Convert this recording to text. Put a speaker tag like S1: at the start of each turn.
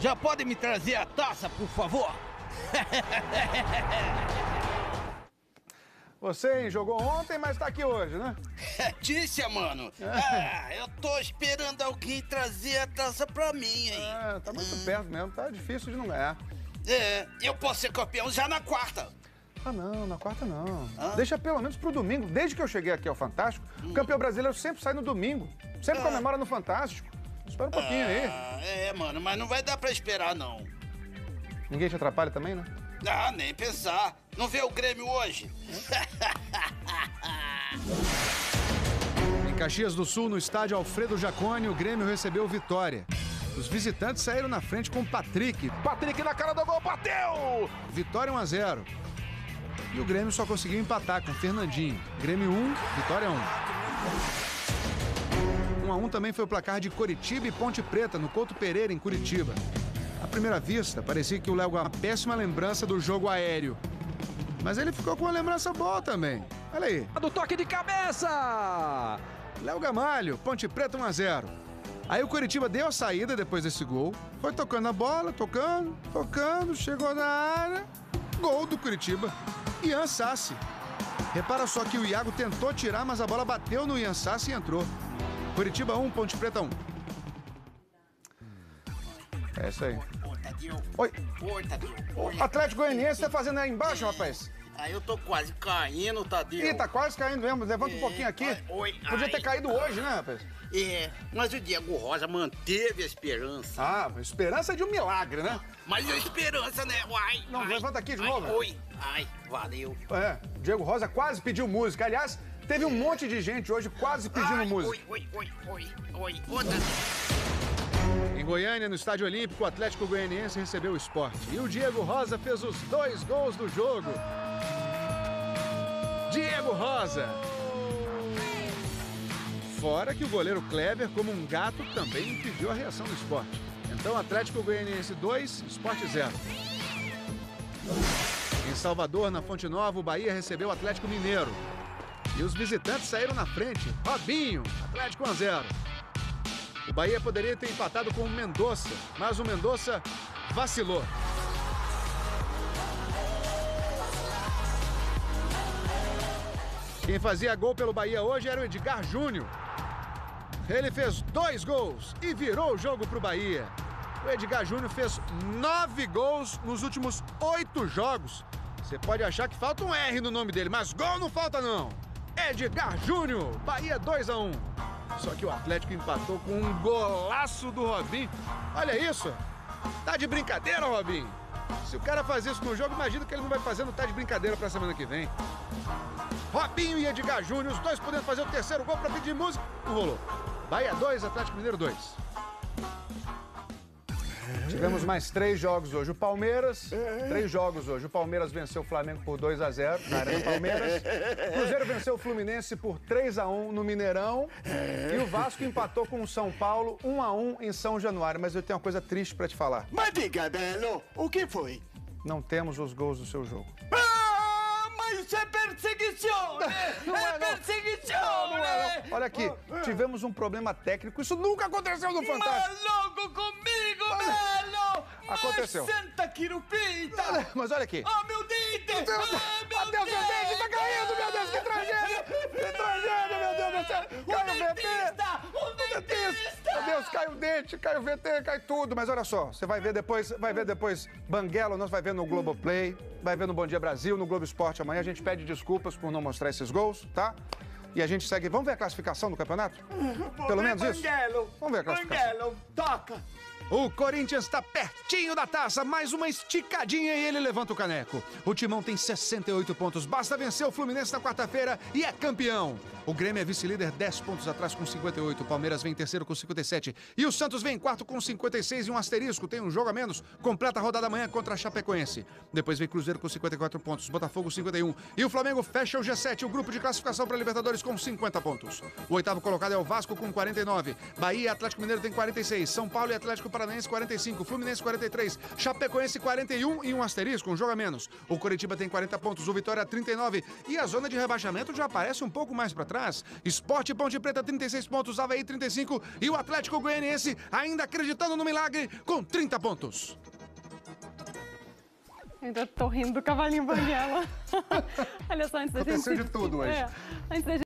S1: Já pode me trazer a taça, por favor?
S2: Você, hein, jogou ontem, mas tá aqui hoje, né?
S1: Tícia, mano. Eu tô esperando alguém trazer a taça pra mim, hein?
S2: Tá muito perto mesmo, tá difícil de não ganhar.
S1: Eu posso ser campeão já na quarta.
S2: Ah, não, na quarta não. Deixa pelo menos pro domingo. Desde que eu cheguei aqui ao Fantástico, o campeão brasileiro sempre sai no domingo. Sempre comemora no Fantástico. Espera um pouquinho aí.
S1: Mano, mas não vai dar pra esperar, não.
S2: Ninguém te atrapalha também, né?
S1: Nem pensar. Não vê o Grêmio hoje?
S3: Em Caxias do Sul, no estádio Alfredo Jaconi, o Grêmio recebeu Vitória. Os visitantes saíram na frente com Patrick.
S2: Patrick na cara do gol, bateu!
S3: Vitória 1-0. E o Grêmio só conseguiu empatar com Fernandinho. Grêmio 1, Vitória 1. 1-1 também foi o placar de Coritiba e Ponte Preta, no Couto Pereira, em Curitiba. À primeira vista, parecia que o Léo uma péssima lembrança do jogo aéreo. Mas ele ficou com uma lembrança boa também. Olha aí.
S4: Do toque de cabeça!
S3: Léo Gamalho, Ponte Preta 1-0. Aí o Coritiba deu a saída depois desse gol. Foi tocando a bola, tocando, chegou na área. Gol do Coritiba. Ian Sassi. Repara só que o Iago tentou tirar, mas a bola bateu no Ian Sassi e entrou. Coritiba 1, Ponte Preta 1.
S2: É isso aí.
S1: Tadinho.
S2: Oi.
S1: Oi, Tadinho.
S2: Atlético Goianiense tá fazendo aí embaixo, rapaz?
S1: Eu tô quase caindo, Tadinho.
S2: Ih, tá quase caindo mesmo. Levanta um pouquinho aqui. Podia ter caído hoje, né, rapaz?
S1: Mas o Diego Rosa manteve a esperança.
S2: Esperança de um milagre, né?
S1: Mas a esperança, né?
S2: Não, levanta aqui de novo.
S1: Valeu.
S2: Diego Rosa quase pediu música. Aliás, teve um monte de gente hoje quase pedindo música.
S1: Oi.
S3: Em Goiânia, no Estádio Olímpico, o Atlético Goianiense recebeu o Sport. E o Diego Rosa fez os 2 gols do jogo. Diego Rosa! Fora que o goleiro Kleber, como um gato, também impediu a reação do Sport. Então, Atlético Goianiense 2, Sport 0. Em Salvador, na Fonte Nova, o Bahia recebeu o Atlético Mineiro. E os visitantes saíram na frente. Robinho, Atlético 1-0. O Bahia poderia ter empatado com o Mendonça, mas o Mendonça vacilou. Quem fazia gol pelo Bahia hoje era o Edgar Júnior. Ele fez 2 gols e virou o jogo para o Bahia. O Edgar Júnior fez 9 gols nos últimos 8 jogos. Você pode achar que falta um R no nome dele, mas gol não falta não. Edgar Júnior, Bahia 2-1. Só que o Atlético empatou com um golaço do Robinho. Olha isso. Tá de brincadeira, Robinho? Se o cara faz isso no jogo, imagina que ele não vai fazer no Tá de Brincadeira pra semana que vem. Robinho e Edgar Júnior, os dois podendo fazer o terceiro gol pra pedir música. Não rolou. Bahia 2, Atlético Mineiro 2.
S2: Tivemos mais 3 jogos hoje. O Palmeiras, 3 jogos hoje. O Palmeiras venceu o Flamengo por 2-0 na Arena Palmeiras. O Cruzeiro venceu o Fluminense por 3-1 no Mineirão. E o Vasco empatou com o São Paulo 1-1 em São Januário. Mas eu tenho uma coisa triste pra te falar.
S5: Mas diga, Belo, o que foi?
S2: Não temos os gols do seu jogo.
S5: Mas isso é perseguição, né? Perseguição, né?
S2: Olha aqui, tivemos um problema técnico. Isso nunca aconteceu no Fantástico.
S5: Maluco comigo, Belo!
S2: Aconteceu.
S5: Senta aqui no peito!
S2: Mas olha aqui.
S5: Meu dente!
S2: Meu Deus, meu dente tá caindo, meu Deus, que tragédia! Que tragédia, meu Deus do céu! Cai o VT!
S5: O dentista!
S2: Meu Deus, cai o dente, cai o VT, cai tudo. Mas olha só, você vai ver depois Banguela, nós vai ver no Globoplay, vai ver no Bom Dia Brasil, no Globo Esporte amanhã. A gente pede desculpas por não mostrar esses gols, tá? E a gente segue. Vamos ver a classificação do campeonato? Pelo menos isso? Vamos ver a classificação.
S5: Banguelo, toca!
S3: O Corinthians está pertinho da taça, mais uma esticadinha e ele levanta o caneco. O Timão tem 68 pontos, basta vencer o Fluminense na quarta-feira e é campeão. O Grêmio é vice-líder, 10 pontos atrás com 58, o Palmeiras vem em terceiro com 57 e o Santos vem em quarto com 56 e um asterisco, tem um jogo a menos, completa a rodada amanhã contra a Chapecoense. Depois vem Cruzeiro com 54 pontos, Botafogo 51 e o Flamengo fecha o G7, o grupo de classificação para Libertadores com 50 pontos. O oitavo colocado é o Vasco com 49. Bahia e Atlético Mineiro tem 46. São Paulo e Atlético Paranaense 45. Fluminense 43. Chapecoense 41 e um asterisco, um jogo a menos. O Coritiba tem 40 pontos, o Vitória 39. E a zona de rebaixamento já aparece um pouco mais para trás. Sport e Ponte Preta 36 pontos, Avaí 35 e o Atlético Goianiense ainda acreditando no milagre com 30 pontos.
S6: Ainda tô rindo do cavalinho banguela. Olha só, antes da gente...
S2: Aconteceu de tudo hoje.
S6: Antes da gente